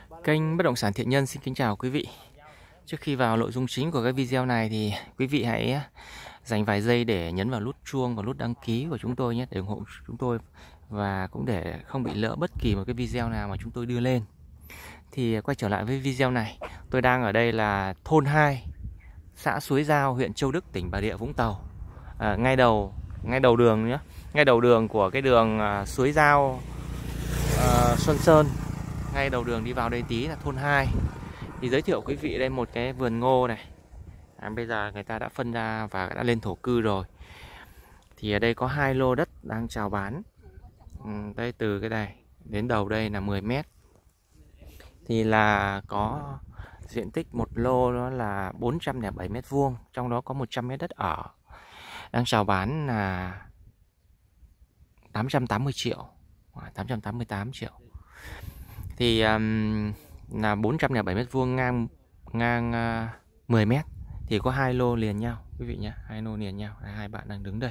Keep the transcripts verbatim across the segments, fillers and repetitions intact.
Kênh Bất động sản Thiện Nhân xin kính chào quý vị. Trước khi vào nội dung chính của cái video này thì quý vị hãy dành vài giây để nhấn vào nút chuông và nút đăng ký của chúng tôi nhé, để ủng hộ chúng tôi và cũng để không bị lỡ bất kỳ một cái video nào mà chúng tôi đưa lên. Thì quay trở lại với video này, tôi đang ở đây là thôn hai, xã Suối Dao, huyện Châu Đức, tỉnh Bà Rịa Vũng Tàu. À, ngay đầu ngay đầu đường nhé, ngay đầu đường của cái đường uh, Suối Dao uh, Xuân Sơn. Ngay đầu đường đi vào đây tí là thôn hai. Thì giới thiệu quý vị đây một cái vườn ngô này. À, bây giờ người ta đã phân ra và đã lên thổ cư rồi. Thì ở đây có hai lô đất đang chào bán. Ừ, đây từ cái này đến đầu đây là mười mét. Thì là có diện tích một lô đó là bốn trăm lẻ bảy mét vuông, trong đó có một trăm mét đất ở. Đang chào bán là tám trăm tám mươi triệu, tám trăm tám mươi tám triệu. Thì um, là bốn trăm lẻ bảy mét vuông ngang ngang uh, mười mét. Thì có hai lô liền nhau quý vị nhé, hai lô liền nhau. Hai bạn đang đứng đây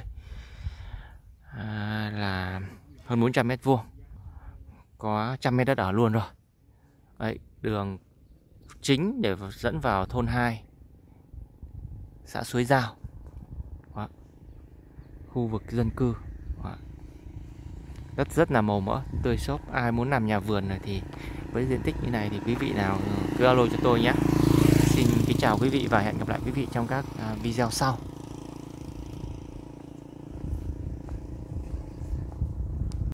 à, là hơn bốn trăm mét vuông, có một trăm mét đất ở luôn rồi. Đấy, đường chính để dẫn vào thôn hai, xã Suối Dao. Đó, khu vực dân cư. Đó, đất rất là màu mỡ, tươi xốp. Ai muốn làm nhà vườn này thì với diện tích như này thì quý vị nào cứ alo cho tôi nhé. Xin kính chào quý vị và hẹn gặp lại quý vị trong các video sau.